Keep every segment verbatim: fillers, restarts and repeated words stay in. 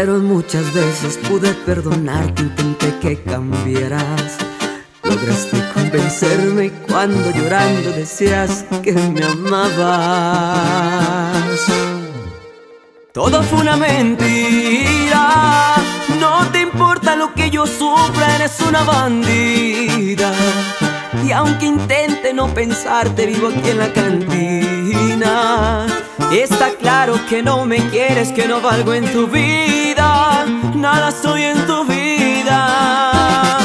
pero muchas veces pude perdonarte, intenté que cambiaras. Lograste convencerme cuando llorando decías que me amabas. Todo fue una mentira, no te importa lo que yo sufra, eres una bandida. Y aunque intente no pensarte, vivo aquí en la cantina. Está claro que no me quieres, que no valgo en tu vida, nada soy en tu vida.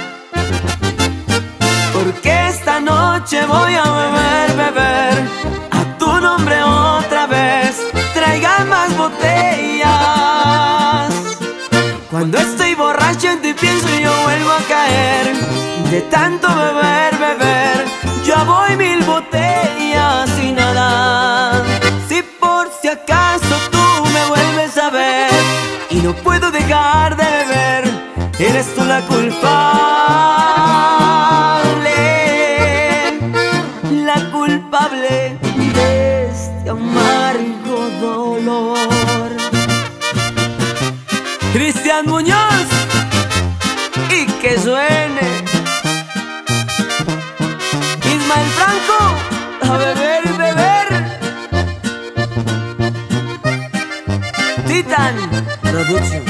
Porque esta noche voy a beber, beber a tu nombre otra vez. Traigan más botellas. Cuando estoy borracho en ti pienso y yo vuelvo a caer. De tanto beber, beber, ya voy mil botellas y nada. Si por si acaso tú me vuelves a ver y no puedo dejar de beber, eres tú la culpable, la culpable de este amargo dolor. Cristian Muñoz, y que suene Ismael Franco, a beber y beber. Titan Production.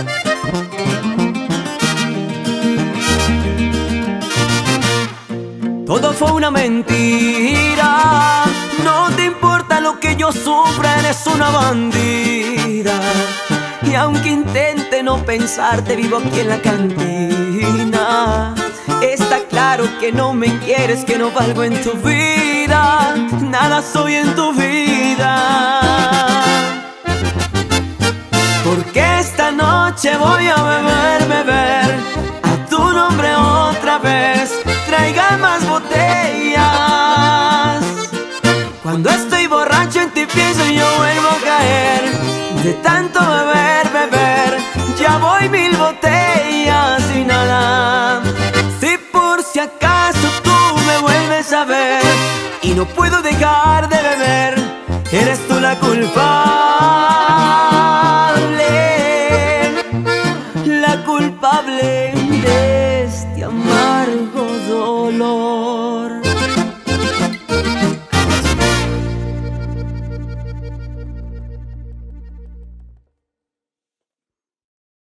Todo fue una mentira, no te importa lo que yo sufra, eres una bandida. Y aunque intente no pensarte, vivo aquí en la cantina. Está claro que no me quieres, que no valgo en tu vida, nada soy en tu vida. Porque esta noche voy a beber, beber a tu nombre otra vez. Traigan más botellas. Cuando estoy borracho en ti pienso y yo vuelvo a caer. De tanto beber, beber, ya voy mil botellas y nada. Si por si acaso tú me vuelves a ver y no puedo dejar de beber, eres tú la culpable, la culpable